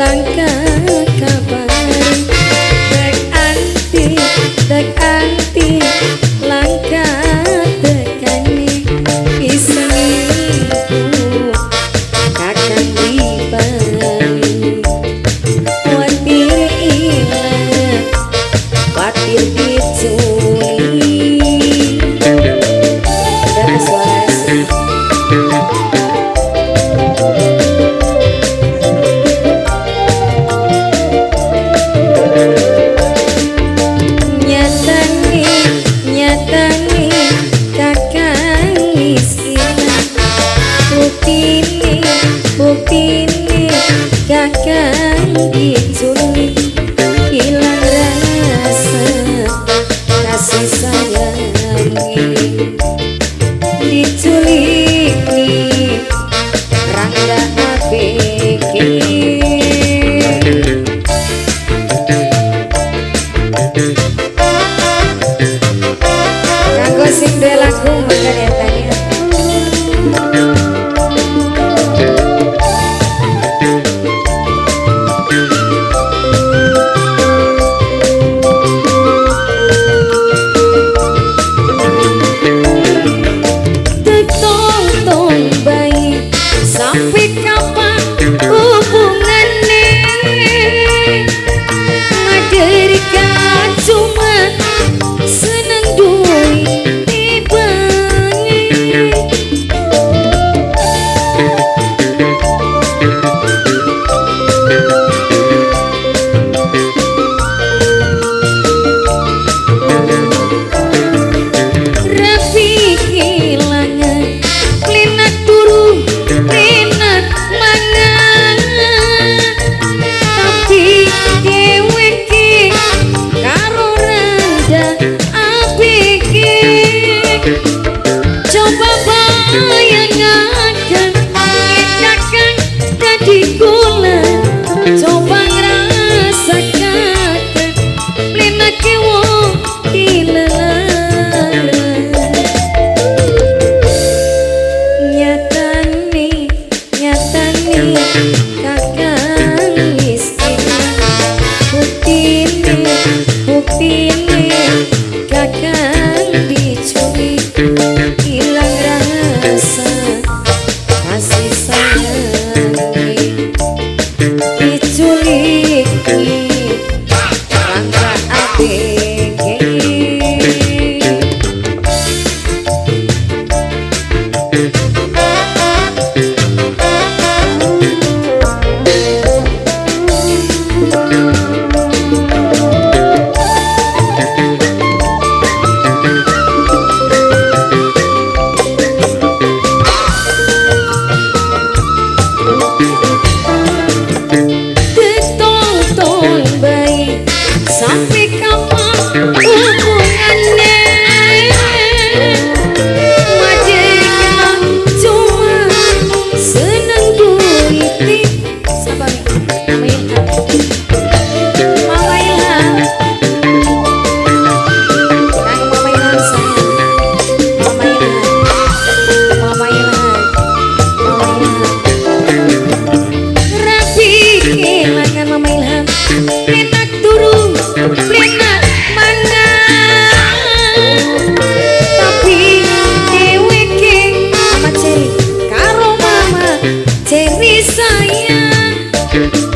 langkah kabari dek anti langkah tekani isengku kakang dibalik watir ilang watir diculik ada suara sih. Buktine kakang diculik hilang rasa kasih sayangi diculik nih Rangga ABG kanggo sing duwe lagu makan tanya. Sampai kapan hubungannya Maderikan cuma seneng duit dibangi Rafi kehilangan Linak turu Linak mangan tapi dewe ki karo Rangga ABG coba bayangan enakan dadi gula coba ngerasakan linake wong dilelara nyatane kakang miskin buktine kakang diculik hilang rasa kasih sayangi diculik Rangga ABG sampai kapan hubungannya Maderikan cuma seneng duit sabar Mama Ilham Kang Mama Ilham sayang Mama Ilham Rafi kehilangan Mama Ilham enak turun Linak mangan tapi dewe ke Mama Ceri karo Mama Ceri sayang